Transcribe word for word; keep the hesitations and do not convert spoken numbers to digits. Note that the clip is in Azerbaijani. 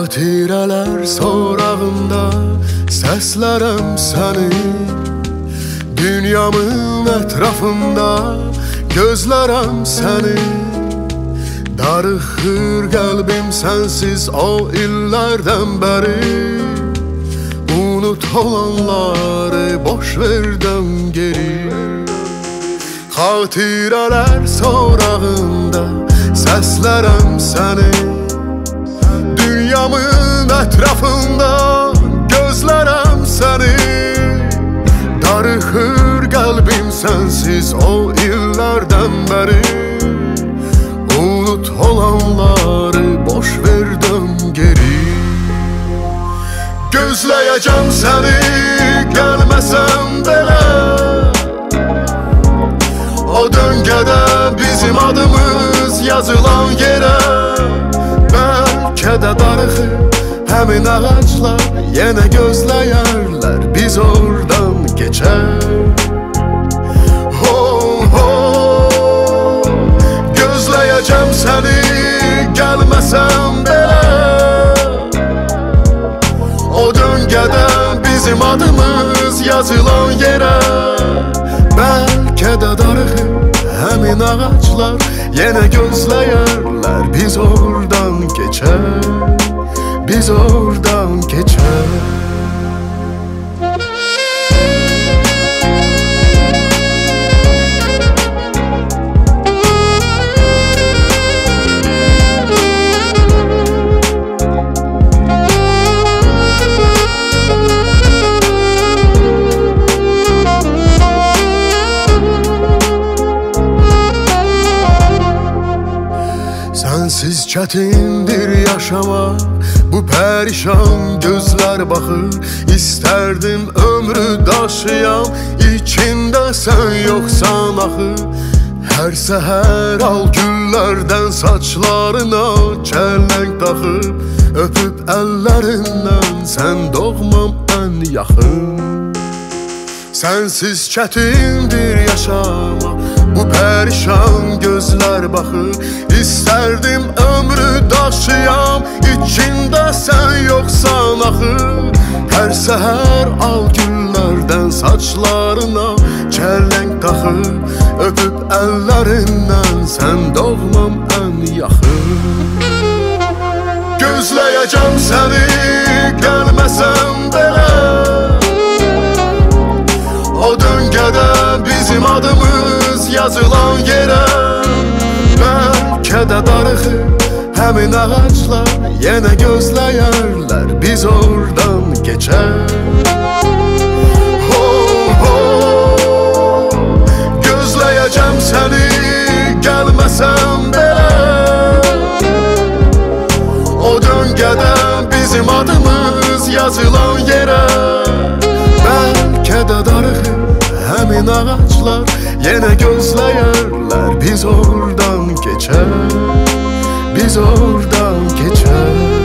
Xatirələr sorağında səslərəm səni, dünyamın ətrafında gözlərəm səni. Darıxır qəlbim sənsiz o illərdən bəri, unut olanları boş verdən geri. Xatirələr sorağında səslərəm səni, dünyamın ətrafında gözlərəm səni. Darıxır qəlbim sənsiz o illərdən bəri, unut olanları boş verdən geri. Gözləyəcəm səni, gəlməsən belə, o döngədə bizim adımız yazılan yerə. Bəlkə də darıxır həmin ağaclar, yenə gözləyərlər biz oradan keçər. Oh, oh, gözləyəcəm səni, gəlməsən belə, o döngədə bizim adımız yazılan yerə. Bəlkə də darıxır həmin ağaclar, yenə gözləyərlər biz oradan keçər, biz oradan keçər. Sənsiz çətindir yaşamaq, bu pərişan gözlər baxır. İstərdim ömrü daşıyam, içində sən yoxsan axı. Hər səhər al güllərdən saçlarına çələng taxıb, öpüb əllərindən sən doğmam ən yaxın. Sənsiz çətindir yaşamaq, bu pərişan gözlər baxır. İstərdim ömrü daşıyam, içində sən yoxsan axı. Hər səhər al güllərdən saçlarına çələng taxıb, öpüb əllərindən sən doğmam ən yaxın. Gözləyəcəm səni, gəlməsən belə, o döngədə bizim adımız yazılan yerə. Bəlkə də darıxır həmin ağaclar, yenə gözləyərlər biz oradan keçər. Oh, oh, gözləyəcəm səni, gəlməsən belə, o döngədə bizim adımız yazılan yerə. Bəlkə də darıxır həmin ağaclar, yenə gözləyərlər biz oradan keçər, biz oradan keçər.